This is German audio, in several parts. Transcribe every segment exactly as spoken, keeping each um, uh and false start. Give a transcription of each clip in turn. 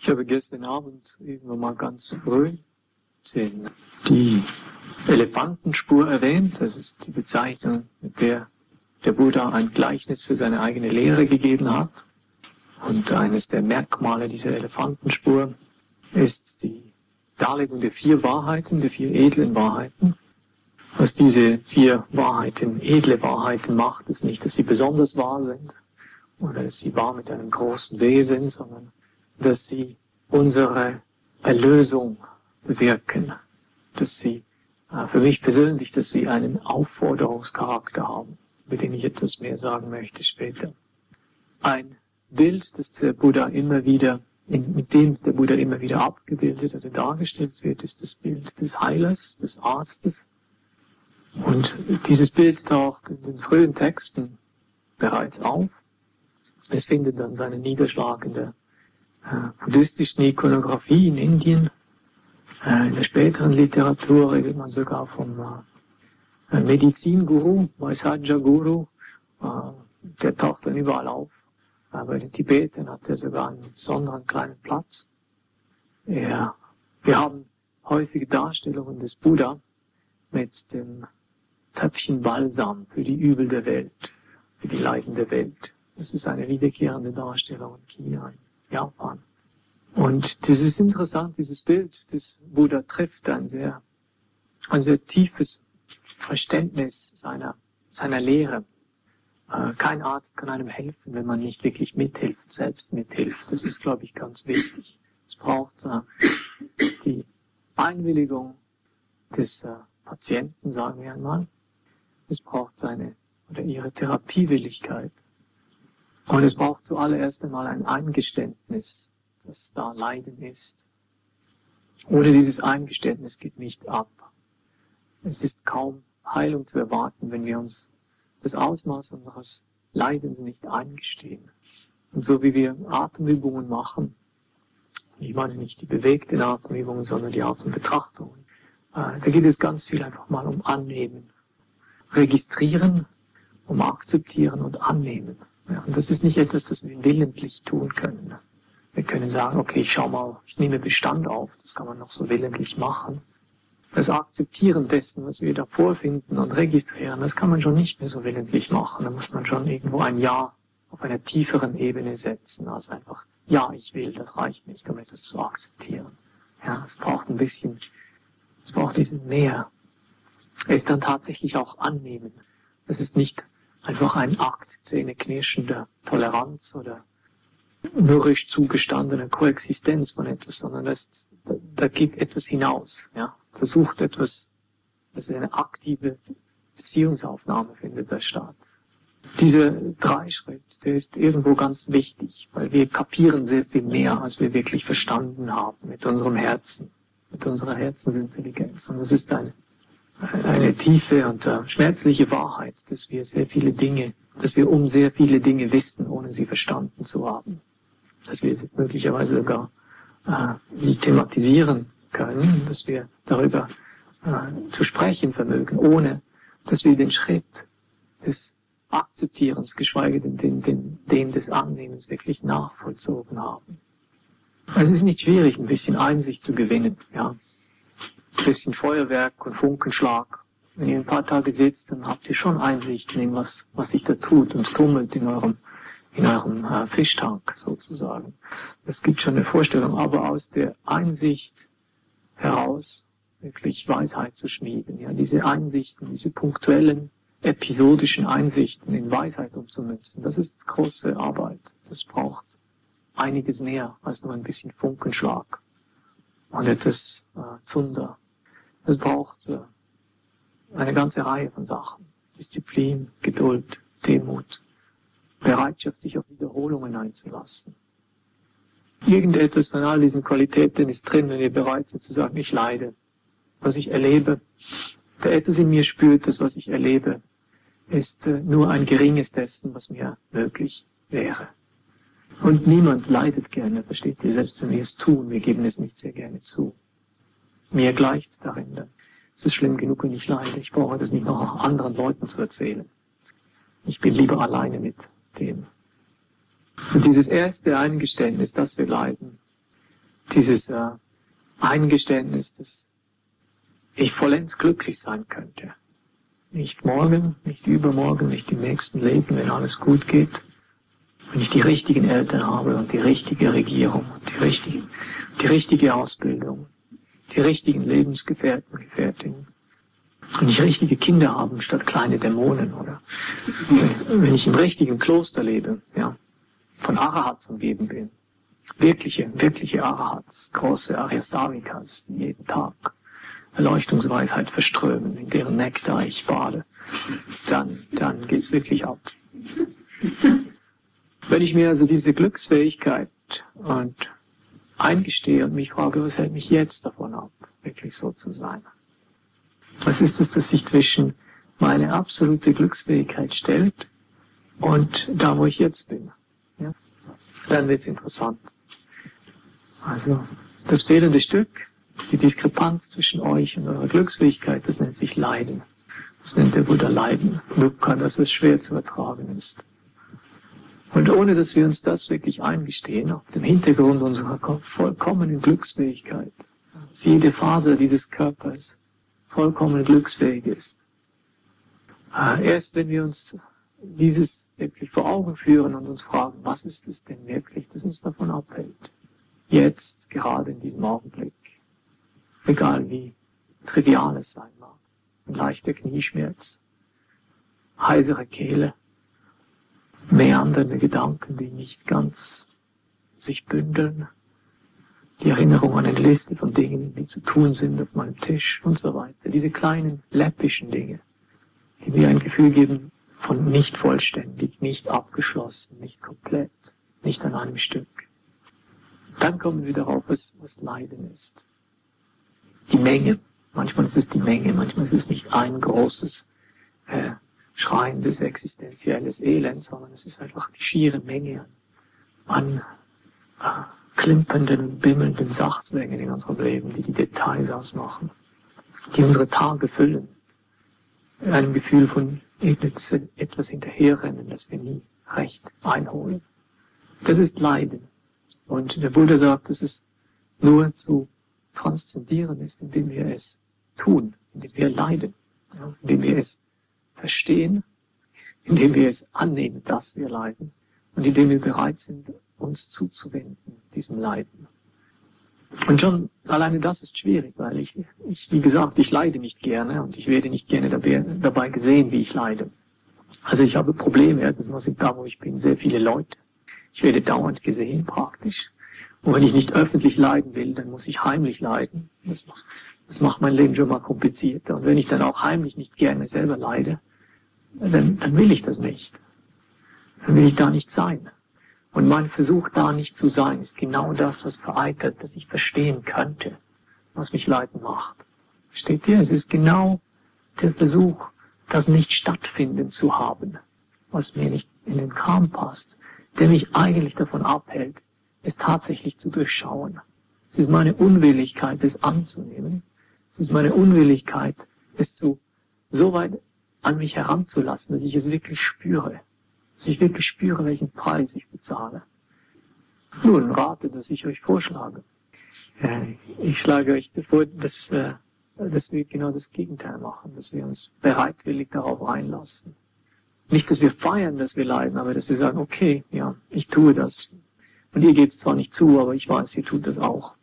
Ich habe gestern Abend irgendwann mal ganz früh den, die Elefantenspur erwähnt. Das ist die Bezeichnung, mit der der Buddha ein Gleichnis für seine eigene Lehre gegeben hat. Und eines der Merkmale dieser Elefantenspur ist die Darlegung der vier Wahrheiten, der vier edlen Wahrheiten. Was diese vier Wahrheiten, edle Wahrheiten macht, ist nicht, dass sie besonders wahr sind oder dass sie wahr mit einem großen W sind, sondern dass sie unsere Erlösung bewirken. Dass sie, äh, für mich persönlich, dass sie einen Aufforderungscharakter haben, über den ich etwas mehr sagen möchte später. Ein Bild, das der Buddha immer wieder, in, mit dem der Buddha immer wieder abgebildet oder dargestellt wird, ist das Bild des Heilers, des Arztes. Und dieses Bild taucht in den frühen Texten bereits auf. Es findet dann seinen Niederschlag in der äh, buddhistischen Ikonographie in Indien. Äh, in der späteren Literatur redet man sogar vom äh, Medizinguru, Vaisajja Guru. Äh, der taucht dann überall auf. Äh, bei den Tibetern hat er sogar einen besonderen kleinen Platz. Er, wir haben häufige Darstellungen des Buddha mit dem Töpfchen Balsam für die Übel der Welt, für die Leiden der Welt. Das ist eine wiederkehrende Darstellung in China, in Japan. Und das ist interessant, dieses Bild des Buddha trifft ein sehr, ein sehr tiefes Verständnis seiner, seiner Lehre. Äh, kein Arzt kann einem helfen, wenn man nicht wirklich mithilft, selbst mithilft. Das ist, glaube ich, ganz wichtig. Es braucht äh, die Einwilligung des äh, Patienten, sagen wir einmal. Es braucht seine oder ihre Therapiewilligkeit. Und es braucht zuallererst einmal ein Eingeständnis, dass da Leiden ist. Ohne dieses Eingeständnis geht nicht ab. Es ist kaum Heilung zu erwarten, wenn wir uns das Ausmaß unseres Leidens nicht eingestehen. Und so wie wir Atemübungen machen, ich meine nicht die bewegten Atemübungen, sondern die Atembetrachtungen, da geht es ganz viel einfach mal um Annehmen. Registrieren, um Akzeptieren und Annehmen. Ja, und das ist nicht etwas, das wir willentlich tun können. Wir können sagen, okay, ich schau mal, ich nehme Bestand auf, das kann man noch so willentlich machen. Das Akzeptieren dessen, was wir da vorfinden und registrieren, das kann man schon nicht mehr so willentlich machen. Da muss man schon irgendwo ein Ja auf einer tieferen Ebene setzen, als einfach, ja, ich will, das reicht nicht, um etwas zu akzeptieren. Ja, es braucht ein bisschen, es braucht diesen Mehr. Es dann tatsächlich auch annehmen. Es ist nicht einfach ein Akt zähneknirschender Toleranz oder mürrisch zugestandener Koexistenz von etwas, sondern das, da, da geht etwas hinaus. Ja, da sucht etwas, das ist eine aktive Beziehungsaufnahme findet da statt. Dieser Dreischritt, der ist irgendwo ganz wichtig, weil wir kapieren sehr viel mehr, als wir wirklich verstanden haben mit unserem Herzen, mit unserer Herzensintelligenz. Und das ist eine eine tiefe und äh, schmerzliche Wahrheit, dass wir sehr viele Dinge, dass wir um sehr viele Dinge wissen, ohne sie verstanden zu haben. Dass wir möglicherweise sogar äh, sie thematisieren können, dass wir darüber äh, zu sprechen vermögen, ohne dass wir den Schritt des Akzeptierens, geschweige denn den, den, den des Annehmens wirklich nachvollzogen haben. Es ist nicht schwierig, ein bisschen Einsicht zu gewinnen, ja. Ein bisschen Feuerwerk und Funkenschlag. Wenn ihr ein paar Tage sitzt, dann habt ihr schon Einsicht in dem, was, was sich da tut und tummelt in eurem, in eurem äh, Fischtank sozusagen. Es gibt schon eine Vorstellung, aber aus der Einsicht heraus wirklich Weisheit zu schmieden. Ja, diese Einsichten, diese punktuellen, episodischen Einsichten in Weisheit umzumünzen, das ist große Arbeit. Das braucht einiges mehr als nur ein bisschen Funkenschlag und etwas äh, Zunder. Es braucht äh, eine ganze Reihe von Sachen. Disziplin, Geduld, Demut, Bereitschaft, sich auf Wiederholungen einzulassen. Irgendetwas von all diesen Qualitäten ist drin, wenn wir bereit sind zu sagen, ich leide. Was ich erlebe, der etwas in mir spürt, das, was ich erlebe, ist äh, nur ein geringes dessen, was mir möglich wäre. Und niemand leidet gerne, versteht ihr, selbst wenn wir es tun, wir geben es nicht sehr gerne zu. Mir gleicht darin dann. Es ist schlimm genug, wenn ich leide. Ich brauche das nicht noch anderen Leuten zu erzählen. Ich bin lieber alleine mit dem. Und dieses erste Eingeständnis, dass wir leiden, dieses äh, Eingeständnis, dass ich vollends glücklich sein könnte. Nicht morgen, nicht übermorgen, nicht im nächsten Leben, wenn alles gut geht. Wenn ich die richtigen Eltern habe und die richtige Regierung, und die richtige, die richtige Ausbildung, die richtigen Lebensgefährten, Gefährtinnen, und ich richtige Kinder habe statt kleine Dämonen, oder wenn ich im richtigen Kloster lebe, ja, von Arahats umgeben bin, wirkliche, wirkliche Arahats, große Aryasavikas, die jeden Tag Erleuchtungsweisheit verströmen, in deren Nektar ich bade, dann, dann geht's wirklich ab. Wenn ich mir also diese Glücksfähigkeit und eingestehe und mich frage, was hält mich jetzt davon ab, wirklich so zu sein? Was ist es, das sich zwischen meine absolute Glücksfähigkeit stellt und da, wo ich jetzt bin? Ja? Dann wird's interessant. Also, das fehlende Stück, die Diskrepanz zwischen euch und eurer Glücksfähigkeit, das nennt sich Leiden. Das nennt der Buddha Leiden. Dukkha, das was schwer zu ertragen ist. Und ohne, dass wir uns das wirklich eingestehen, auf dem Hintergrund unserer vollkommenen Glücksfähigkeit, dass jede Faser dieses Körpers vollkommen glücksfähig ist. Erst wenn wir uns dieses wirklich vor Augen führen und uns fragen, was ist es denn wirklich, das uns davon abhält, jetzt, gerade in diesem Augenblick, egal wie trivial es sein mag, ein leichter Knieschmerz, heisere Kehle, meandernde Gedanken, die nicht ganz sich bündeln, die Erinnerung an eine Liste von Dingen, die zu tun sind auf meinem Tisch und so weiter. Diese kleinen läppischen Dinge, die mir ein Gefühl geben von nicht vollständig, nicht abgeschlossen, nicht komplett, nicht an einem Stück. Dann kommen wir darauf, was, was Leiden ist. Die Menge. Manchmal ist es die Menge, manchmal ist es nicht ein großes, äh, schreiendes, existenzielles Elend, sondern es ist einfach die schiere Menge an, an äh, klimpernden und bimmelnden Sachzwängen in unserem Leben, die die Details ausmachen, die unsere Tage füllen. Einem Gefühl von etwas hinterherrennen, das wir nie recht einholen. Das ist Leiden. Und der Buddha sagt, dass es nur zu transzendieren ist, indem wir es tun, indem wir leiden, ja, indem wir es verstehen, indem wir es annehmen, dass wir leiden und indem wir bereit sind, uns zuzuwenden, diesem Leiden. Und schon alleine das ist schwierig, weil ich, ich, wie gesagt, ich leide nicht gerne und ich werde nicht gerne dabei, dabei gesehen, wie ich leide. Also ich habe Probleme, erstens mal sind da, wo ich bin, sehr viele Leute. Ich werde dauernd gesehen, praktisch. Und wenn ich nicht öffentlich leiden will, dann muss ich heimlich leiden. Das macht, das macht mein Leben schon mal komplizierter. Und wenn ich dann auch heimlich nicht gerne selber leide, dann, dann will ich das nicht. Dann will ich da nicht sein. Und mein Versuch, da nicht zu sein, ist genau das, was vereitelt, dass ich verstehen könnte, was mich leiden macht. Versteht ihr? Es ist genau der Versuch, das nicht stattfinden zu haben, was mir nicht in den Kram passt, der mich eigentlich davon abhält, es tatsächlich zu durchschauen. Es ist meine Unwilligkeit, es anzunehmen. Es ist meine Unwilligkeit, es zu so weit an mich heranzulassen, dass ich es wirklich spüre. Dass ich wirklich spüre, welchen Preis ich bezahle. Nun, rate, dass ich euch vorschlage. Ich schlage euch vor, dass, dass wir genau das Gegenteil machen, dass wir uns bereitwillig darauf einlassen. Nicht, dass wir feiern, dass wir leiden, aber dass wir sagen, okay, ja, ich tue das. Und ihr gebt es zwar nicht zu, aber ich weiß, ihr tut das auch.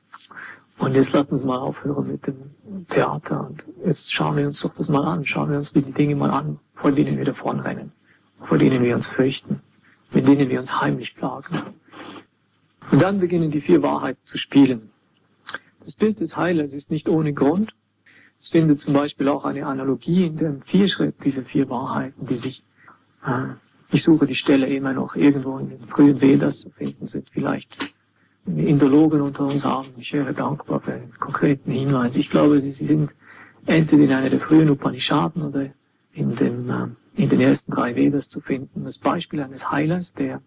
Und jetzt lasst uns mal aufhören mit dem Theater und jetzt schauen wir uns doch das mal an, schauen wir uns die Dinge mal an, vor denen wir davonrennen, vor denen wir uns fürchten, mit denen wir uns heimlich plagen. Und dann beginnen die vier Wahrheiten zu spielen. Das Bild des Heilers ist nicht ohne Grund. Es findet zum Beispiel auch eine Analogie in dem Vierschritt dieser vier Wahrheiten, die sich, äh, ich suche die Stelle immer noch irgendwo in den frühen Vedas zu finden sind, vielleicht Indologen unter uns haben. Ich wäre dankbar für einen konkreten Hinweis. Ich glaube, sie sind entweder in einer der frühen Upanishaden oder in, dem, äh, in den ersten drei Vedas zu finden. Das Beispiel eines Heilers, der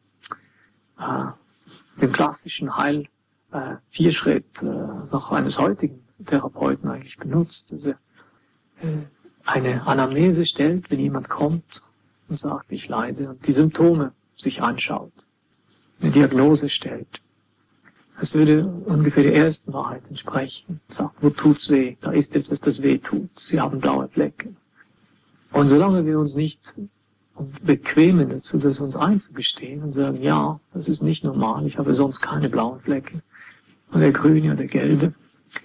äh, den klassischen Heil äh, Vierschritt äh, noch eines heutigen Therapeuten eigentlich benutzt, dass er äh, eine Anamnese stellt, wenn jemand kommt und sagt, ich leide, und die Symptome sich anschaut, eine Diagnose stellt. Das würde ungefähr der ersten Wahrheit entsprechen. Sagt, wo tut's weh? Da ist etwas, das weh tut. Sie haben blaue Flecken. Und solange wir uns nicht bequemen dazu, das uns einzugestehen und sagen, ja, das ist nicht normal, ich habe sonst keine blauen Flecken, oder grüne oder gelbe,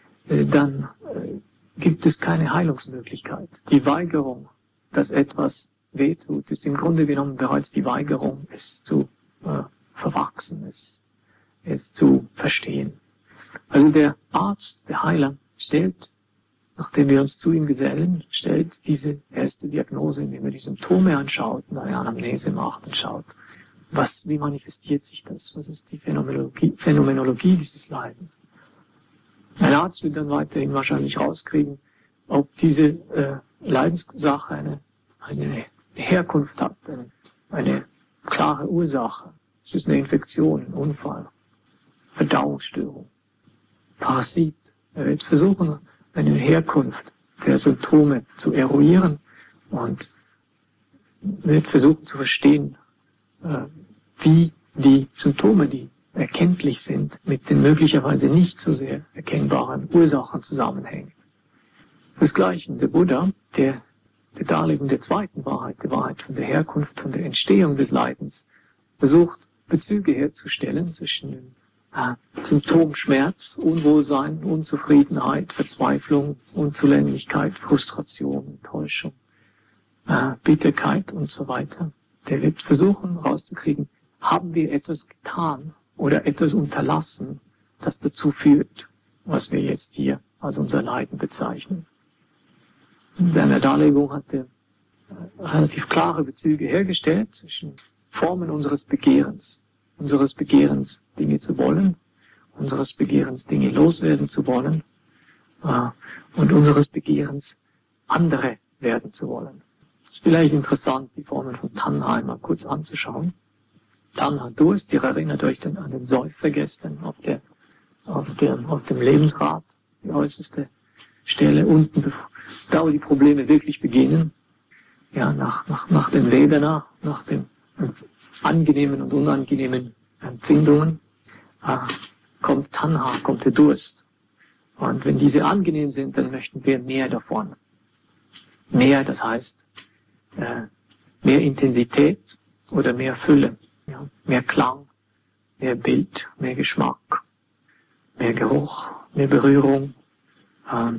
dann gibt es keine Heilungsmöglichkeit. Die Weigerung, dass etwas wehtut, ist im Grunde genommen bereits die Weigerung, es zu äh, verwachsen, es, es zu verstehen. Also der Arzt, der Heiler, stellt, nachdem wir uns zu ihm gesellen, stellt diese erste Diagnose, indem er die Symptome anschaut und eine Anamnese macht und schaut, was, wie manifestiert sich das? Was ist die Phänomenologie, Phänomenologie dieses Leidens? Ein Arzt wird dann weiterhin wahrscheinlich rauskriegen, ob diese äh, Leidensache eine, eine Herkunft hat, eine, eine klare Ursache. Es ist eine Infektion, ein Unfall, Verdauungsstörung, Parasit. Er wird versuchen, eine Herkunft der Symptome zu eruieren und wird versuchen zu verstehen, äh, wie die Symptome, die erkenntlich sind, mit den möglicherweise nicht so sehr erkennbaren Ursachen zusammenhängen. Das Gleiche der Buddha, der der Darlegung der zweiten Wahrheit, der Wahrheit von der Herkunft, von der Entstehung des Leidens, versucht Bezüge herzustellen zwischen dem äh, Symptom Schmerz, Unwohlsein, Unzufriedenheit, Verzweiflung, Unzulänglichkeit, Frustration, Enttäuschung, äh, Bitterkeit und so weiter. Der wird versuchen herauszukriegen, haben wir etwas getan oder etwas unterlassen, das dazu führt, was wir jetzt hier als unser Leiden bezeichnen. In seiner Darlegung hat er relativ klare Bezüge hergestellt zwischen Formen unseres Begehrens, unseres Begehrens, Dinge zu wollen, unseres Begehrens, Dinge loswerden zu wollen, äh, und unseres Begehrens, andere werden zu wollen. Es ist vielleicht interessant, die Formen von Tanha einmal kurz anzuschauen. Tanha, Durst, ihr erinnert euch dann an den Säufer gestern auf der, auf der, auf dem Lebensrad, die äußerste Stelle unten, da wo die Probleme wirklich beginnen, ja, nach, nach, nach den Vedana, nach den äh, angenehmen und unangenehmen Empfindungen, äh, kommt Tanha, kommt der Durst. Und wenn diese angenehm sind, dann möchten wir mehr davon. Mehr, das heißt, äh, mehr Intensität oder mehr Fülle, ja, mehr Klang, mehr Bild, mehr Geschmack, mehr Geruch, mehr Berührung, äh,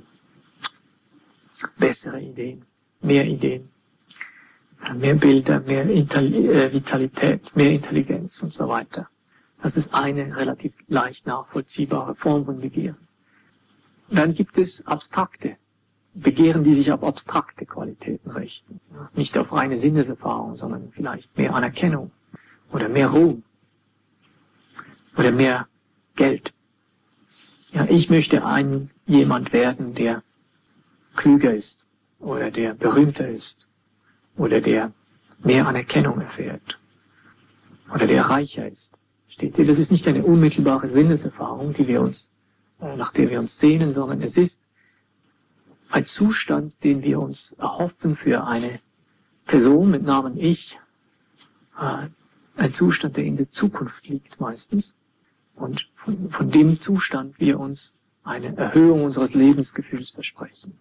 bessere Ideen, mehr Ideen, mehr Bilder, mehr Vitalität, mehr Intelligenz und so weiter. Das ist eine relativ leicht nachvollziehbare Form von Begehren. Dann gibt es abstrakte Begehren, die sich auf abstrakte Qualitäten richten. Nicht auf reine Sinneserfahrung, sondern vielleicht mehr Anerkennung oder mehr Ruhm oder mehr Geld. Ja, ich möchte ein jemand werden, der klüger ist oder der berühmter ist oder der mehr Anerkennung erfährt oder der reicher ist. Steht ihr? Das ist nicht eine unmittelbare Sinneserfahrung, die wir uns, äh, nach der wir uns sehnen, sondern es ist ein Zustand, den wir uns erhoffen für eine Person mit Namen Ich, äh, ein Zustand, der in der Zukunft liegt meistens und von, von dem Zustand wir uns eine Erhöhung unseres Lebensgefühls versprechen.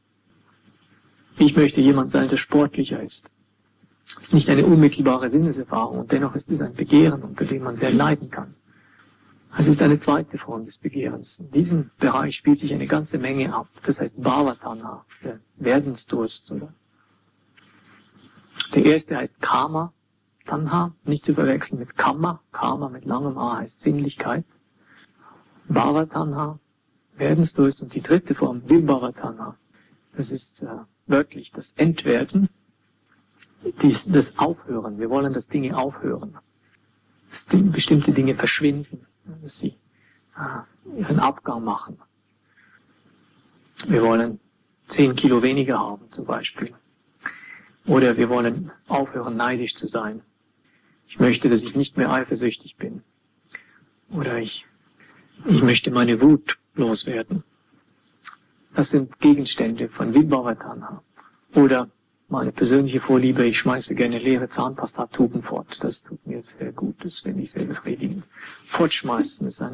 Ich möchte jemand sein, der sportlicher ist. Das ist nicht eine unmittelbare Sinneserfahrung und dennoch ist es ein Begehren, unter dem man sehr leiden kann. Es ist eine zweite Form des Begehrens. In diesem Bereich spielt sich eine ganze Menge ab. Das heißt Bhavatanha, der Werdensdurst. Oder der erste heißt Kama Tanha, nicht zu verwechseln mit Kamma. Kama mit langem A heißt Sinnlichkeit. Bhavatanha, Werdensdurst. Und die dritte Form, Vibhavatanha, das ist äh, wörtlich das Entwerden, dies, das Aufhören. Wir wollen, dass Dinge aufhören, dass Dinge, bestimmte Dinge verschwinden, dass sie äh, ihren Abgang machen. Wir wollen zehn Kilo weniger haben zum Beispiel. Oder wir wollen aufhören, neidisch zu sein. Ich möchte, dass ich nicht mehr eifersüchtig bin. Oder ich, ich möchte meine Wut loswerden. Das sind Gegenstände von Vibhavatanha. Oder meine persönliche Vorliebe, ich schmeiße gerne leere Zahnpastatuben fort. Das tut mir sehr gut, das finde ich sehr befriedigend. Fortschmeißen ist eine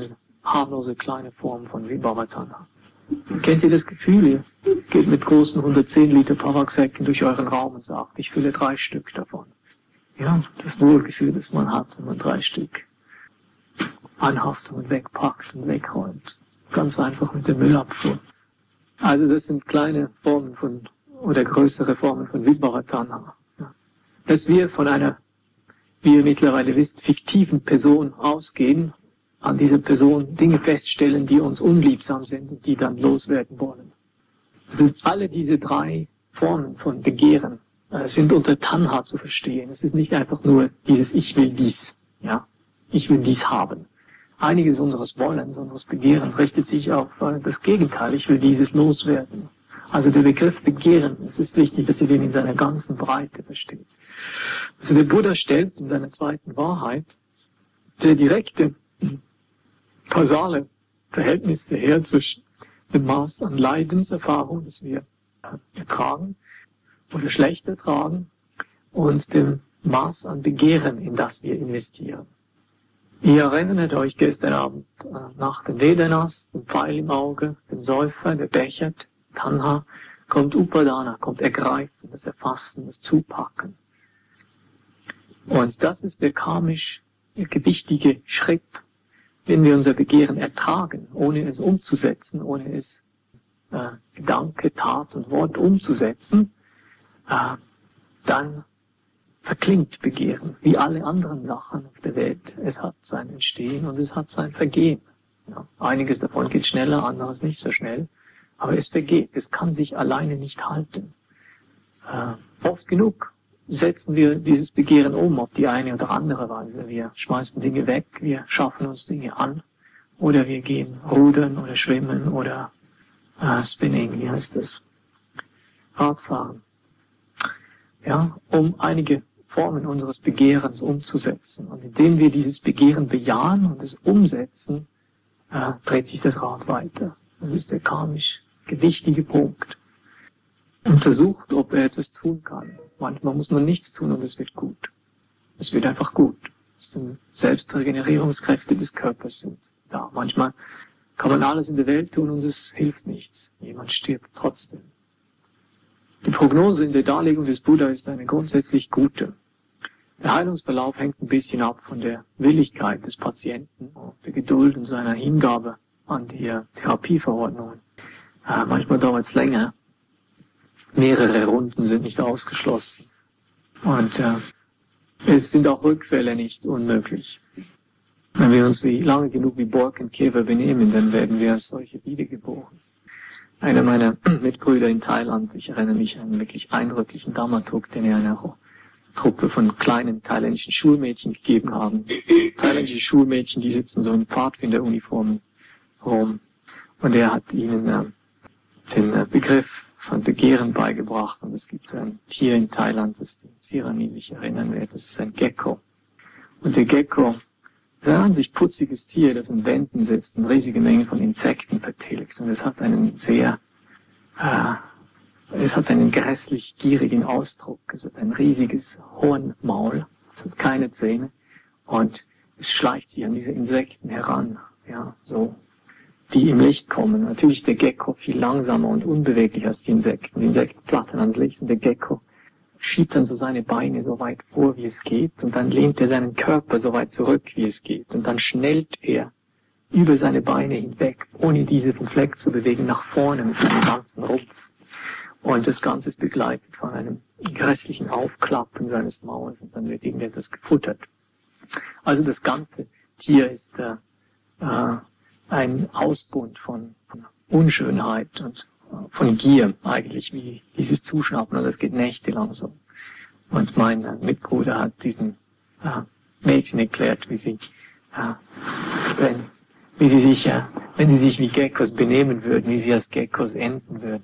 harmlose kleine Form von Vibhava-Tanha. Kennt ihr das Gefühl? Ihr geht mit großen hundertzehn Liter Tabaksäcken durch euren Raum und sagt, ich fülle drei Stück davon. Ja, das Wohlgefühl, das man hat, wenn man drei Stück anhaftet und wegpackt und wegräumt. Ganz einfach mit der Müllabfuhr. Also das sind kleine Formen von, oder größere Formen von Vibhava-Tanha. Ja. Dass wir von einer, wie ihr mittlerweile wisst, fiktiven Person ausgehen, an dieser Person Dinge feststellen, die uns unliebsam sind und die dann loswerden wollen. Also alle diese drei Formen von Begehren äh, sind unter Tanha zu verstehen. Es ist nicht einfach nur dieses Ich will dies, ja, ich will dies haben. Einiges unseres Wollens, unseres Begehrens richtet sich auf äh, das Gegenteil, ich will dieses loswerden. Also der Begriff Begehren, es ist wichtig, dass ihr den in seiner ganzen Breite versteht. Also der Buddha stellt in seiner zweiten Wahrheit sehr direkte kausale Verhältnisse her zwischen dem Maß an Leidenserfahrung, das wir ertragen oder schlecht ertragen, und dem Maß an Begehren, in das wir investieren. Ihr erinnert euch gestern Abend nach den Vedanas, dem Pfeil im Auge, dem Säufer, der bechert, Tanha, kommt Upadana, kommt Ergreifen, das Erfassen, das Zupacken. Und das ist der karmisch gewichtige Schritt. Wenn wir unser Begehren ertragen, ohne es umzusetzen, ohne es äh, Gedanke, Tat und Wort umzusetzen, äh, dann verklingt Begehren, wie alle anderen Sachen auf der Welt. Es hat sein Entstehen und es hat sein Vergehen. Ja, einiges davon geht schneller, anderes nicht so schnell, aber es vergeht, es kann sich alleine nicht halten. Äh, oft genug setzen wir dieses Begehren um auf die eine oder andere Weise. Wir schmeißen Dinge weg, wir schaffen uns Dinge an, oder wir gehen rudern oder schwimmen oder äh, Spinning, wie heißt das? Radfahren. Ja, um einige Formen unseres Begehrens umzusetzen. Und indem wir dieses Begehren bejahen und es umsetzen, äh, dreht sich das Rad weiter. Das ist der karmisch gewichtige Punkt. Untersucht, ob er etwas tun kann. Manchmal muss man nichts tun und es wird gut. Es wird einfach gut. Die Selbstregenerierungskräfte des Körpers sind da. Manchmal kann man alles in der Welt tun und es hilft nichts. Jemand stirbt trotzdem. Die Prognose in der Darlegung des Buddha ist eine grundsätzlich gute. Der Heilungsverlauf hängt ein bisschen ab von der Willigkeit des Patienten, der Geduld und seiner Hingabe an die Therapieverordnungen. Äh, manchmal dauert es länger. Mehrere Runden sind nicht ausgeschlossen. Und äh, es sind auch Rückfälle nicht unmöglich. Wenn wir uns wie lange genug wie Borkenkäfer benehmen, dann werden wir als solche wiedergeboren. Einer meiner Mitbrüder in Thailand, ich erinnere mich an einen wirklich eindrücklichen Dhammatuk, den er einer Truppe von kleinen thailändischen Schulmädchen gegeben haben. Thailändische Schulmädchen, die sitzen so in Pfadfinderuniformen rum. Und er hat ihnen äh, den äh, Begriff von Begehren beigebracht. Und es gibt ein Tier in Thailand, das den Sirani sich erinnern wird. Das ist ein Gecko. Und der Gecko ist ein an sich putziges Tier, das in Wänden sitzt und riesige Mengen von Insekten vertilgt. Und es hat einen sehr, äh, es hat einen grässlich gierigen Ausdruck. Es hat ein riesiges Hornmaul. Es hat keine Zähne. Und es schleicht sich an diese Insekten heran. Ja, so. Die im Licht kommen. Natürlich der Gecko viel langsamer und unbeweglicher als die Insekten. Die Insekten flattern ans Licht und der Gecko schiebt dann so seine Beine so weit vor, wie es geht, und dann lehnt er seinen Körper so weit zurück, wie es geht. Und dann schnellt er über seine Beine hinweg, ohne diese vom Fleck zu bewegen, nach vorne mit seinem ganzen Rumpf. Und das Ganze ist begleitet von einem grässlichen Aufklappen seines Mauls und dann wird irgendetwas gefuttert. Also das ganze Tier ist äh, äh, ein Ausbund von, von Unschönheit und äh, von Gier eigentlich, wie dieses Zuschnappen, und das geht nächtelang so. Und mein äh, Mitbruder hat diesen äh, Mädchen erklärt, wie sie, äh, wenn, wie sie sich, äh, wenn sie sich wie Geckos benehmen würden, wie sie als Geckos enden würden.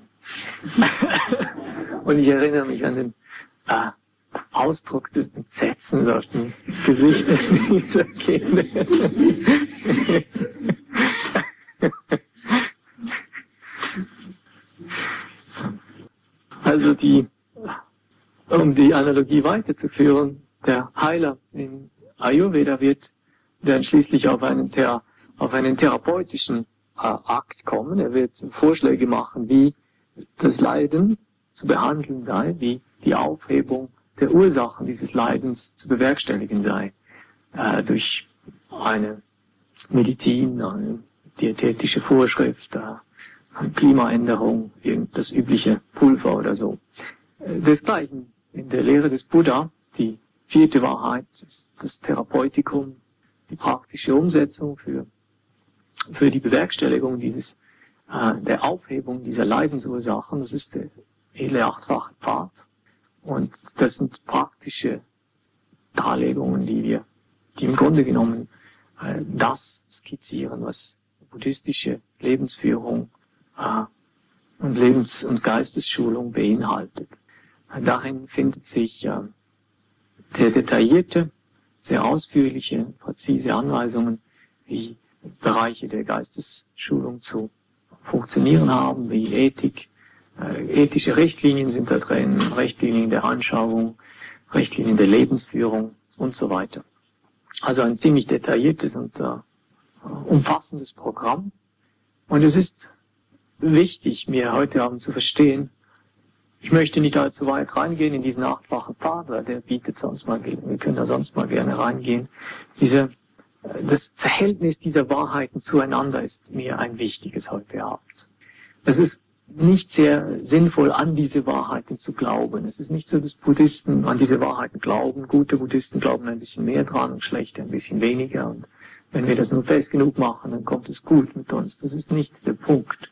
Und ich erinnere mich an den äh, Ausdruck des Entsetzens auf den Gesichtern dieser Kinder. Also die, um die Analogie weiterzuführen, der Heiler in Ayurveda wird dann schließlich auf einen auf einen therapeutischen äh, Akt kommen. Er wird Vorschläge machen, wie das Leiden zu behandeln sei, wie die Aufhebung der Ursachen dieses Leidens zu bewerkstelligen sei. Äh, durch eine Medizin, eine diätetische Vorschrift, äh, eine Klimaänderung, das übliche Pulver oder so. Äh, desgleichen in der Lehre des Buddha, die vierte Wahrheit, das, das Therapeutikum, die praktische Umsetzung für, für die Bewerkstelligung dieses, äh, der Aufhebung dieser Leidensursachen, das ist der edle achtfache Pfad. Und das sind praktische Darlegungen, die wir, die im Grunde genommen äh, das skizzieren, was buddhistische Lebensführung äh, und Lebens- und Geistesschulung beinhaltet. Äh, darin findet sich äh, sehr detaillierte, sehr ausführliche, präzise Anweisungen, wie Bereiche der Geistesschulung zu funktionieren haben, wie Ethik, äh, ethische Richtlinien sind da drin, Richtlinien der Anschauung, Richtlinien der Lebensführung und so weiter. Also ein ziemlich detailliertes und äh, umfassendes Programm. Und es ist wichtig, mir heute Abend zu verstehen, ich möchte nicht allzu weit reingehen in diesen achtfachen Pfad, weil der bietet sonst mal, wir können da sonst mal gerne reingehen. Diese, das Verhältnis dieser Wahrheiten zueinander ist mir ein wichtiges heute Abend. Es ist nicht sehr sinnvoll, an diese Wahrheiten zu glauben. Es ist nicht so, dass Buddhisten an diese Wahrheiten glauben. Gute Buddhisten glauben ein bisschen mehr dran und schlechte ein bisschen weniger. Und wenn wir das nur fest genug machen, dann kommt es gut mit uns. Das ist nicht der Punkt.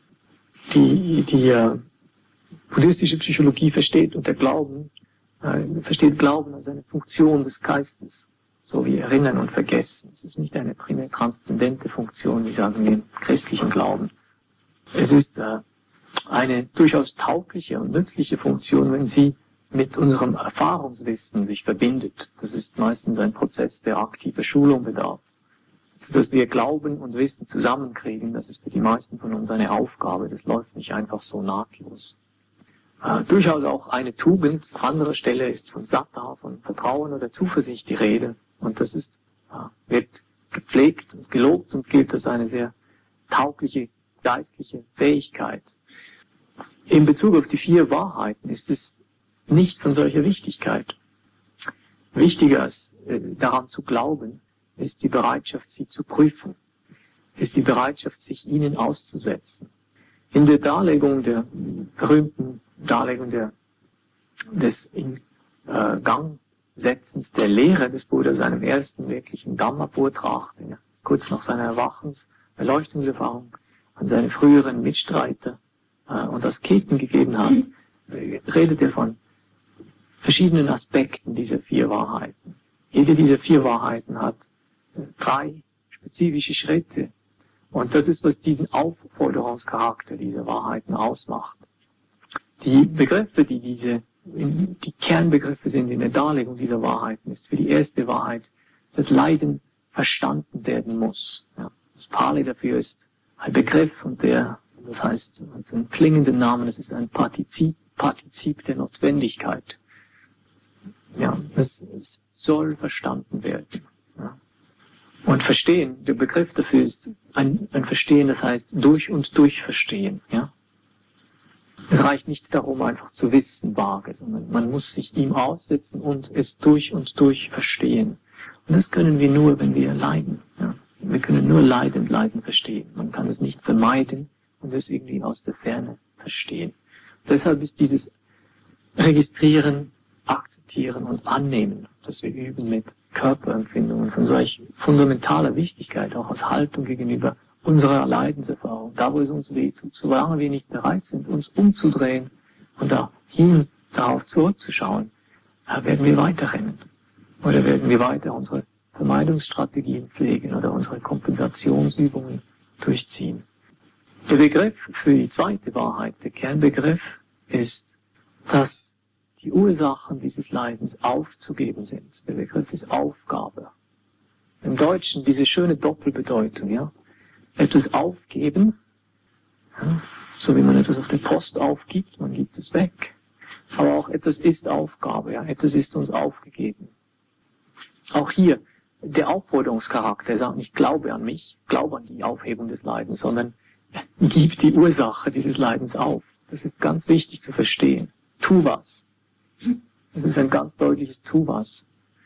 Die, die äh, buddhistische Psychologie versteht unter Glauben, äh, versteht Glauben als eine Funktion des Geistes, so wie Erinnern und Vergessen. Es ist nicht eine primär transzendente Funktion, wie sagen wir im christlichen Glauben. Es ist äh, eine durchaus taugliche und nützliche Funktion, wenn sie mit unserem Erfahrungswissen sich verbindet. Das ist meistens ein Prozess, der aktive Schulung bedarf. Also, dass wir Glauben und Wissen zusammenkriegen, das ist für die meisten von uns eine Aufgabe. Das läuft nicht einfach so nahtlos. Äh, durchaus auch eine Tugend. An anderer Stelle ist von Sattva, von Vertrauen oder Zuversicht die Rede. Und das ist, äh, wird gepflegt und gelobt und gilt als eine sehr taugliche geistliche Fähigkeit. In Bezug auf die vier Wahrheiten ist es nicht von solcher Wichtigkeit. Wichtiger als äh, daran zu glauben, ist die Bereitschaft, sie zu prüfen, ist die Bereitschaft, sich ihnen auszusetzen. In der Darlegung der berühmten Darlegung der, des in äh, Gang Setzens der Lehre des Buddha, seinem ersten wirklichen Dhamma-Vortrag, den er kurz nach seiner Erwachens, Erleuchtungserfahrung an seine früheren Mitstreiter äh, und Asketen gegeben hat, äh, redet er von verschiedenen Aspekten dieser vier Wahrheiten. Jede dieser vier Wahrheiten hat äh, drei spezifische Schritte. Und das ist, was diesen Aufforderungscharakter dieser Wahrheiten ausmacht. Die Begriffe, die diese die Kernbegriffe sind in der Darlegung dieser Wahrheiten, ist für die erste Wahrheit, dass Leiden verstanden werden muss. Ja, das Pali dafür ist ein Begriff und der, das heißt, mit einem klingenden Namen, das ist ein Partizip, Partizip der Notwendigkeit. Ja, es, es soll verstanden werden. Ja. Und Verstehen, der Begriff dafür ist ein, ein Verstehen, das heißt durch und durch verstehen. Ja. Es reicht nicht darum, einfach zu wissen, vage, sondern man muss sich ihm aussetzen und es durch und durch verstehen. Und das können wir nur, wenn wir leiden. Ja. Wir können nur leidend Leiden verstehen. Man kann es nicht vermeiden und es irgendwie aus der Ferne verstehen. Deshalb ist dieses Registrieren, Akzeptieren und Annehmen, das wir üben mit Körperempfindungen von solch fundamentaler Wichtigkeit, auch als Haltung gegenüber unserer Leidenserfahrung, da wo es uns wehtut, solange wir nicht bereit sind, uns umzudrehen und dahin darauf zurückzuschauen, werden wir weiterrennen. Oder werden wir weiter unsere Vermeidungsstrategien pflegen oder unsere Kompensationsübungen durchziehen. Der Begriff für die zweite Wahrheit, der Kernbegriff, ist, dass die Ursachen dieses Leidens aufzugeben sind. Der Begriff ist Aufgabe. Im Deutschen diese schöne Doppelbedeutung, ja. Etwas aufgeben, ja, so wie man etwas auf der Post aufgibt, man gibt es weg. Aber auch etwas ist Aufgabe, ja, etwas ist uns aufgegeben. Auch hier der Aufforderungscharakter, er sagt nicht, glaube an mich, glaube an die Aufhebung des Leidens, sondern gib die Ursache dieses Leidens auf. Das ist ganz wichtig zu verstehen. Tu was. Das ist ein ganz deutliches Tu was.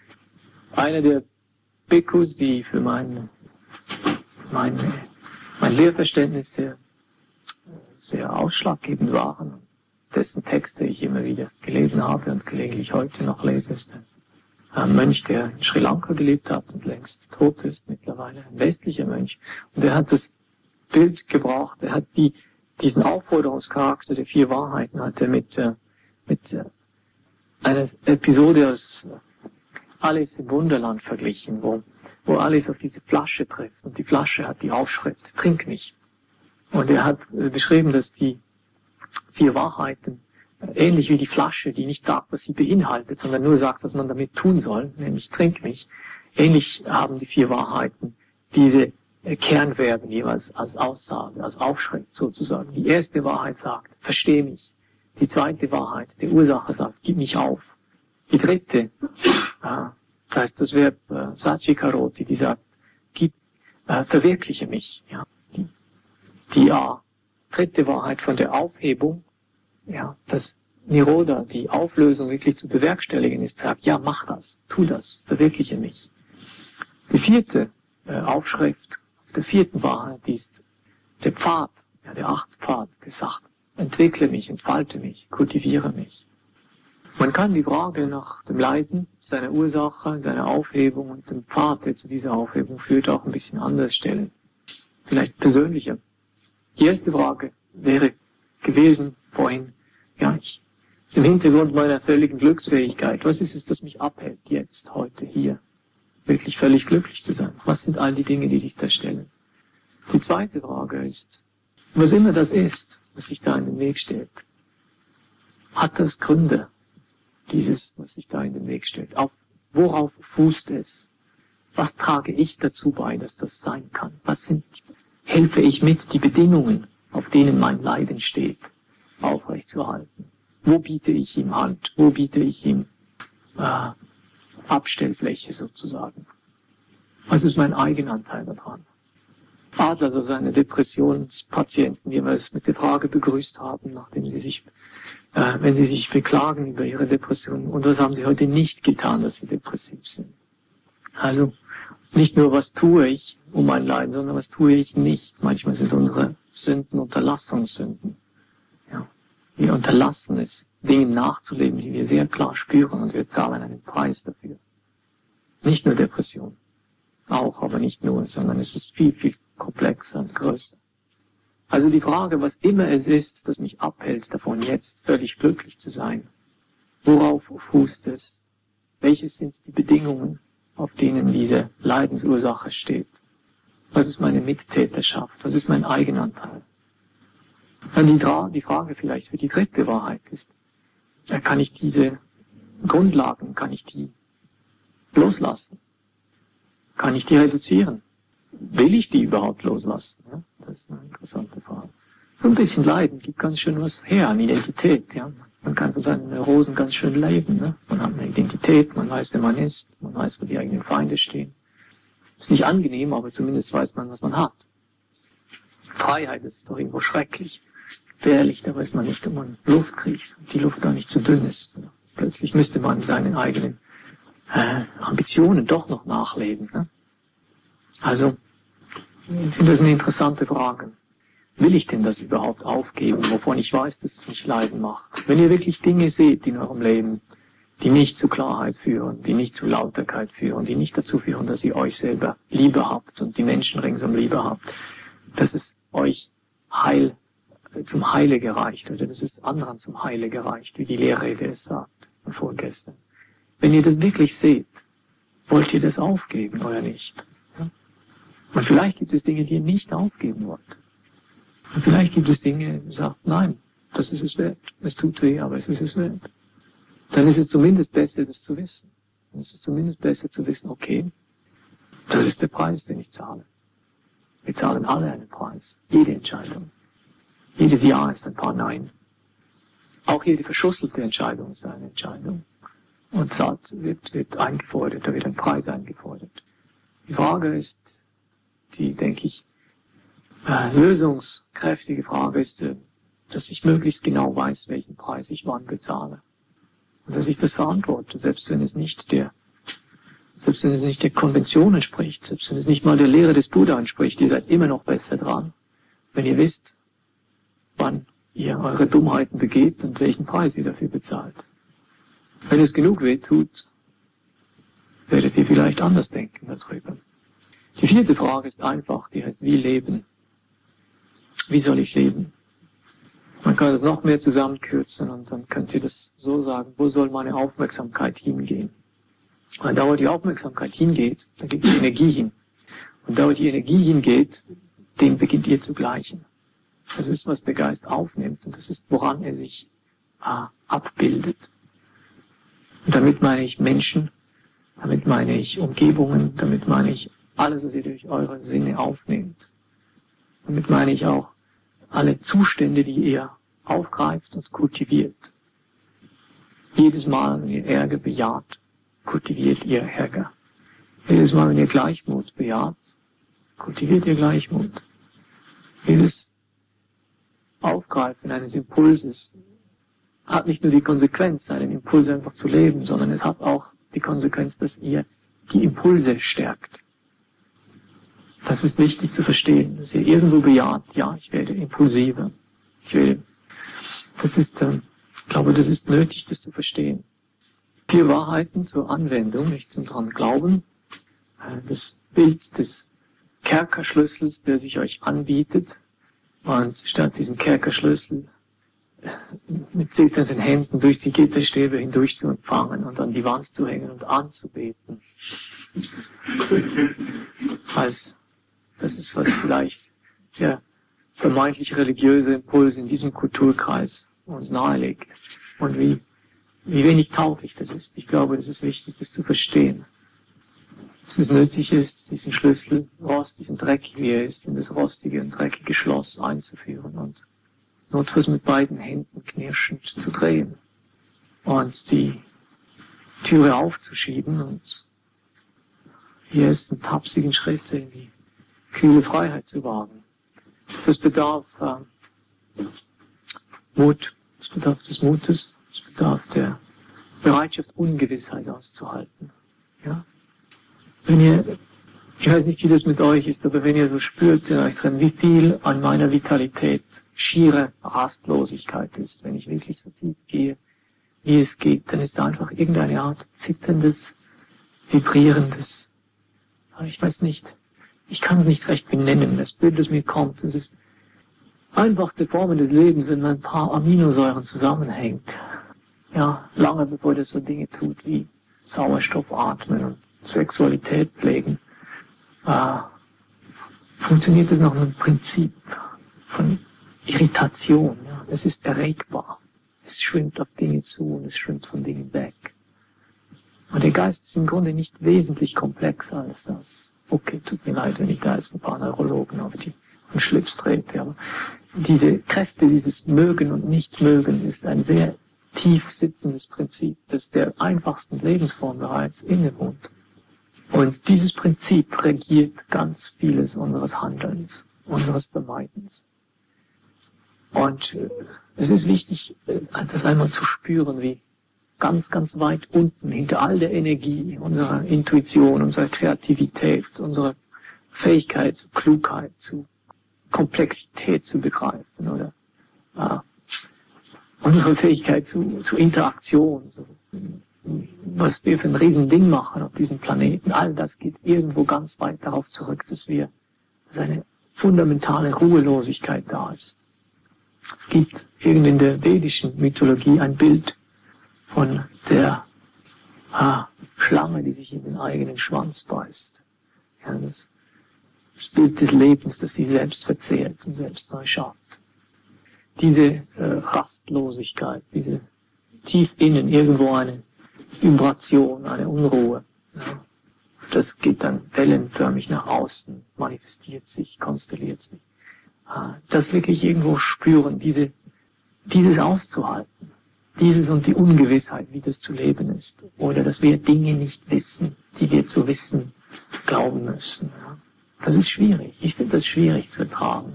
Einer der Bhikkhus, die für mein, mein, mein Lehrverständnis sehr, sehr ausschlaggebend waren, dessen Texte ich immer wieder gelesen habe und gelegentlich heute noch lese, ist ein Mönch, der in Sri Lanka gelebt hat und längst tot ist mittlerweile, ein westlicher Mönch. Und er hat das Bild gebracht, er hat die, diesen Aufforderungscharakter der vier Wahrheiten hat er mit, äh, mit äh, einer Episode aus Alice im Wunderland verglichen, wo, wo Alice auf diese Flasche trifft und die Flasche hat die Aufschrift, trink mich. Und er hat äh, beschrieben, dass die vier Wahrheiten ähnlich wie die Flasche, die nicht sagt, was sie beinhaltet, sondern nur sagt, was man damit tun soll, nämlich trink mich. Ähnlich haben die vier Wahrheiten diese Kernverben jeweils als Aussage, als Aufschrift sozusagen. Die erste Wahrheit sagt, versteh mich. Die zweite Wahrheit, der Ursache sagt, gib mich auf. Die dritte, äh, da ist das Verb äh, Sachikaroti, die sagt, gib, äh, verwirkliche mich. Ja. Die, die äh, dritte Wahrheit von der Aufhebung, ja, dass Nirodha, die Auflösung wirklich zu bewerkstelligen ist, sagt, ja, mach das, tu das, verwirkliche mich. Die vierte äh, Aufschrift, der vierten Wahrheit, die ist der Pfad, ja, der Achtpfad, der sagt, entwickle mich, entfalte mich, kultiviere mich. Man kann die Frage nach dem Leiden, seiner Ursache, seiner Aufhebung und dem Pfad, der zu dieser Aufhebung führt, auch ein bisschen anders stellen. Vielleicht persönlicher. Die erste Frage wäre gewesen vorhin, ja, ich, im Hintergrund meiner völligen Glücksfähigkeit, was ist es, das mich abhält, jetzt, heute, hier, wirklich völlig glücklich zu sein? Was sind all die Dinge, die sich da stellen? Die zweite Frage ist, was immer das ist, was sich da in den Weg stellt, hat das Gründe, dieses, was sich da in den Weg stellt? Auf, worauf fußt es? Was trage ich dazu bei, dass das sein kann? Was sind, helfe ich mit, die Bedingungen, auf denen mein Leiden steht, aufrechtzuerhalten? Wo biete ich ihm Hand? Wo biete ich ihm äh, Abstellfläche sozusagen? Was ist mein Eigenanteil daran? Adler, also seine Depressionspatienten, jeweils mit der Frage begrüßt haben, nachdem sie sich, äh, wenn sie sich beklagen über ihre Depression, und was haben sie heute nicht getan, dass sie depressiv sind? Also nicht nur, was tue ich um mein Leiden, sondern was tue ich nicht. Manchmal sind unsere Sünden Unterlassungssünden. Ja. Wir unterlassen es, Dingen nachzuleben, die wir sehr klar spüren, und wir zahlen einen Preis dafür. Nicht nur Depression. Auch, aber nicht nur, sondern es ist viel, viel komplexer und größer. Also die Frage, was immer es ist, das mich abhält davon, jetzt völlig glücklich zu sein, worauf fußt es? Welches sind die Bedingungen, auf denen diese Leidensursache steht? Was ist meine Mittäterschaft? Was ist mein Eigenanteil? Dann die, die Frage vielleicht für die dritte Wahrheit ist, kann ich diese Grundlagen, kann ich die loslassen? Kann ich die reduzieren? Will ich die überhaupt loslassen? Ja, das ist eine interessante Frage. So ein bisschen Leiden gibt ganz schön was her an Identität. Ja. Man kann von seinen Neurosen ganz schön leben. Ne? Man hat eine Identität, man weiß, wer man ist, man weiß, wo die eigenen Feinde stehen. Ist nicht angenehm, aber zumindest weiß man, was man hat. Freiheit ist doch irgendwo schrecklich, gefährlich, da weiß man nicht, ob man Luft kriegt und die Luft da nicht zu dünn ist. Plötzlich müsste man seinen eigenen äh, Ambitionen doch noch nachleben. Ne? Also, ich finde das eine interessante Frage. Will ich denn das überhaupt aufgeben, wovon ich weiß, dass es mich leiden macht? Wenn ihr wirklich Dinge seht in eurem Leben, die nicht zu Klarheit führen, die nicht zu Lauterkeit führen, die nicht dazu führen, dass ihr euch selber Liebe habt und die Menschen ringsum Liebe habt, dass es euch Heil, zum Heile gereicht oder dass es anderen zum Heile gereicht, wie die Lehrrede es sagt, vorgestern. Wenn ihr das wirklich seht, wollt ihr das aufgeben oder nicht? Ja? Und vielleicht gibt es Dinge, die ihr nicht aufgeben wollt. Und vielleicht gibt es Dinge, die sagt, nein, das ist es wert. Es tut weh, aber es ist es wert. Dann ist es zumindest besser, das zu wissen. Dann ist es zumindest besser zu wissen, okay, das ist der Preis, den ich zahle. Wir zahlen alle einen Preis. Jede Entscheidung. Jedes Ja ist ein paar Nein. Auch jede verschusselte Entscheidung ist eine Entscheidung. Und Saat wird, wird eingefordert, da wird ein Preis eingefordert. Die Frage ist, die, denke ich, äh, lösungskräftige Frage ist, äh, dass ich möglichst genau weiß, welchen Preis ich wann bezahle. Und dass ich das verantworte, selbst wenn es nicht der, selbst wenn es nicht der Konvention entspricht, selbst wenn es nicht mal der Lehre des Buddha entspricht. Ihr seid immer noch besser dran, wenn ihr wisst, wann ihr eure Dummheiten begeht und welchen Preis ihr dafür bezahlt. Wenn es genug weh tut, werdet ihr vielleicht anders denken darüber. Die vierte Frage ist einfach, die heißt, wie leben? Wie soll ich leben? Man kann das noch mehr zusammenkürzen und dann könnt ihr das so sagen, wo soll meine Aufmerksamkeit hingehen? Weil da, wo die Aufmerksamkeit hingeht, da geht die Energie hin. Und da, wo die Energie hingeht, dem beginnt ihr zu gleichen. Das ist, was der Geist aufnimmt und das ist, woran er sich äh, abbildet. Und damit meine ich Menschen, damit meine ich Umgebungen, damit meine ich alles, was ihr durch eure Sinne aufnehmt. Damit meine ich auch alle Zustände, die ihr aufgreift und kultiviert. Jedes Mal, wenn ihr Ärger bejaht, kultiviert ihr Ärger. Jedes Mal, wenn ihr Gleichmut bejaht, kultiviert ihr Gleichmut. Jedes Aufgreifen eines Impulses hat nicht nur die Konsequenz, einen Impuls einfach zu leben, sondern es hat auch die Konsequenz, dass ihr die Impulse stärkt. Das ist wichtig zu verstehen, dass ihr irgendwo bejaht, ja, ich werde impulsiver. Ich werde, das ist, äh, ich glaube, das ist nötig, das zu verstehen. Vier Wahrheiten zur Anwendung, nicht zum dran glauben. Das Bild des Kerkerschlüssels, der sich euch anbietet. Und statt diesen Kerkerschlüssel mit zitternden Händen durch die Gitterstäbe hindurch zu empfangen und an die Wand zu hängen und anzubeten. Als, das ist, was vielleicht der vermeintlich religiöse Impuls in diesem Kulturkreis uns nahelegt. Und wie, wie wenig tauglich das ist. Ich glaube, das ist wichtig, das zu verstehen. Dass es nötig ist, diesen Schlüssel, Rost, diesen Dreck, wie er ist, in das rostige und dreckige Schloss einzuführen und notfalls mit beiden Händen knirschend zu drehen und die Türe aufzuschieben und die ersten tapsigen Schritte in die kühle Freiheit zu wagen. Das bedarf äh, Mut, das bedarf des Mutes, das bedarf der Bereitschaft, Ungewissheit auszuhalten. Ja? Wenn ihr, ich weiß nicht, wie das mit euch ist, aber wenn ihr so spürt in euch drin, wie viel an meiner Vitalität schiere Rastlosigkeit ist, wenn ich wirklich so tief gehe, wie es geht, dann ist da einfach irgendeine Art zitterndes, vibrierendes, ich weiß nicht, ich kann es nicht recht benennen, das Bild, das mir kommt, das ist einfachste Formen des Lebens, wenn man ein paar Aminosäuren zusammenhängt. Ja, lange bevor das so Dinge tut wie Sauerstoff atmen und Sexualität pflegen, äh, funktioniert das nach einem Prinzip von Irritation. Ja. Es ist erregbar. Es schwimmt auf Dinge zu und es schwimmt von Dingen weg. Und der Geist ist im Grunde nicht wesentlich komplexer als das. Okay, tut mir leid, wenn ich da jetzt ein paar Neurologen auf die und Schlips trete, aber diese Kräfte, dieses Mögen und Nicht-Mögen ist ein sehr tief sitzendes Prinzip, das der einfachsten Lebensform bereits innewohnt. Und dieses Prinzip regiert ganz vieles unseres Handelns, unseres Vermeidens. Und äh, es ist wichtig, äh, das einmal zu spüren, wie ganz, ganz weit unten, hinter all der Energie, unserer Intuition, unserer Kreativität, unserer Fähigkeit zu Klugheit, zu Komplexität zu begreifen, oder äh, unsere Fähigkeit zu, zu Interaktion, so, was wir für ein Riesending machen auf diesem Planeten, all das geht irgendwo ganz weit darauf zurück, dass wir, dass eine fundamentale Ruhelosigkeit da ist. Es gibt irgend in der vedischen Mythologie ein Bild von der ah, Schlange, die sich in den eigenen Schwanz beißt. Ja, das, das Bild des Lebens, das sie selbst verzehrt und selbst neu schafft. Diese äh, Rastlosigkeit, diese tief innen irgendwo eine Vibration, eine Unruhe. Ja. Das geht dann wellenförmig nach außen, manifestiert sich, konstelliert sich. Ah, das wirklich irgendwo spüren, diese, dieses auszuhalten. Dieses und die Ungewissheit, wie das zu leben ist. Oder dass wir Dinge nicht wissen, die wir zu wissen glauben müssen. Ja. Das ist schwierig. Ich finde das schwierig zu ertragen.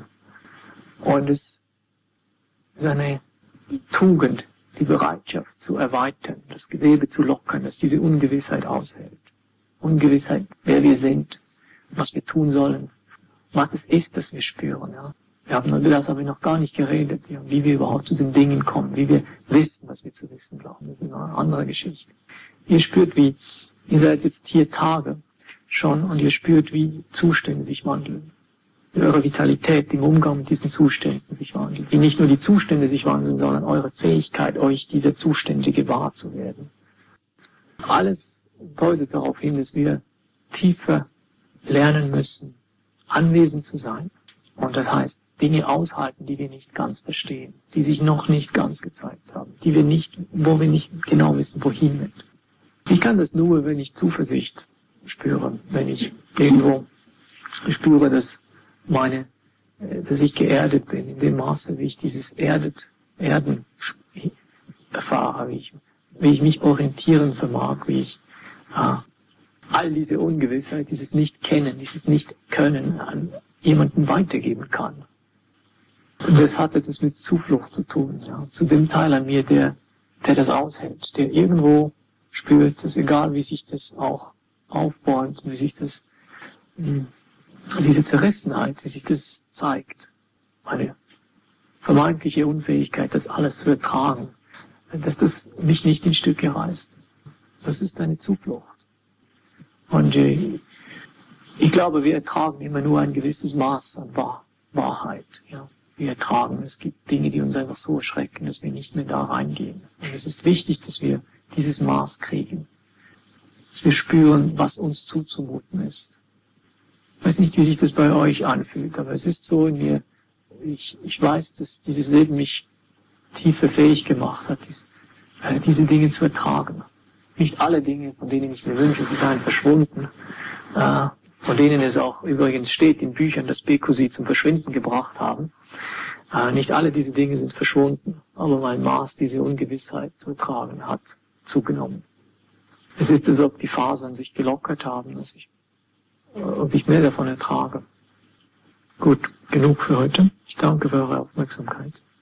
Und es ist eine Tugend, die Bereitschaft zu erweitern, das Gewebe zu lockern, das diese Ungewissheit aushält. Ungewissheit, wer wir sind, was wir tun sollen, was es ist, das wir spüren. Ja. Wir haben über das aber noch gar nicht geredet, ja, wie wir überhaupt zu den Dingen kommen, wie wir wissen, was wir zu wissen glauben. Das ist eine andere Geschichte. Ihr spürt, wie, ihr seid jetzt hier Tage schon und ihr spürt, wie Zustände sich wandeln. Wie eure Vitalität im Umgang mit diesen Zuständen sich wandelt. Wie nicht nur die Zustände sich wandeln, sondern eure Fähigkeit, euch dieser Zustände gewahr zu werden. Alles deutet darauf hin, dass wir tiefer lernen müssen, anwesend zu sein. Und das heißt, Dinge aushalten, die wir nicht ganz verstehen, die sich noch nicht ganz gezeigt haben, die wir nicht, wo wir nicht genau wissen, wohin mit. Ich kann das nur, wenn ich Zuversicht spüre, wenn ich irgendwo spüre, dass meine, dass ich geerdet bin, in dem Maße, wie ich dieses Erdet, Erden erfahre, wie ich, wie ich mich orientieren vermag, wie ich äh, all diese Ungewissheit, dieses Nicht-Kennen, dieses Nicht-Können an jemanden weitergeben kann. Und das hat etwas mit Zuflucht zu tun, ja, zu dem Teil an mir, der, der das aushält, der irgendwo spürt, dass egal wie sich das auch aufbäumt, wie sich das, mh, diese Zerrissenheit, wie sich das zeigt, meine vermeintliche Unfähigkeit, das alles zu ertragen, dass das mich nicht in Stücke reißt. Das ist eine Zuflucht. Und äh, ich glaube, wir ertragen immer nur ein gewisses Maß an Wahr, Wahrheit. Ja. Wir ertragen, es gibt Dinge, die uns einfach so erschrecken, dass wir nicht mehr da reingehen. Und es ist wichtig, dass wir dieses Maß kriegen. Dass wir spüren, was uns zuzumuten ist. Ich weiß nicht, wie sich das bei euch anfühlt, aber es ist so in mir, ich, ich weiß, dass dieses Leben mich tiefer fähig gemacht hat, dies, äh, diese Dinge zu ertragen. Nicht alle Dinge, von denen ich mir wünsche, sie seien verschwunden, äh, von denen es auch übrigens steht in Büchern, dass Bhikkhu sie zum Verschwinden gebracht haben. Äh, nicht alle diese Dinge sind verschwunden, aber mein Maß, diese Ungewissheit zu ertragen, hat zugenommen. Es ist, als ob die Fasern sich gelockert haben, dass ich, äh, ob ich mehr davon ertrage. Gut, genug für heute. Ich danke für eure Aufmerksamkeit.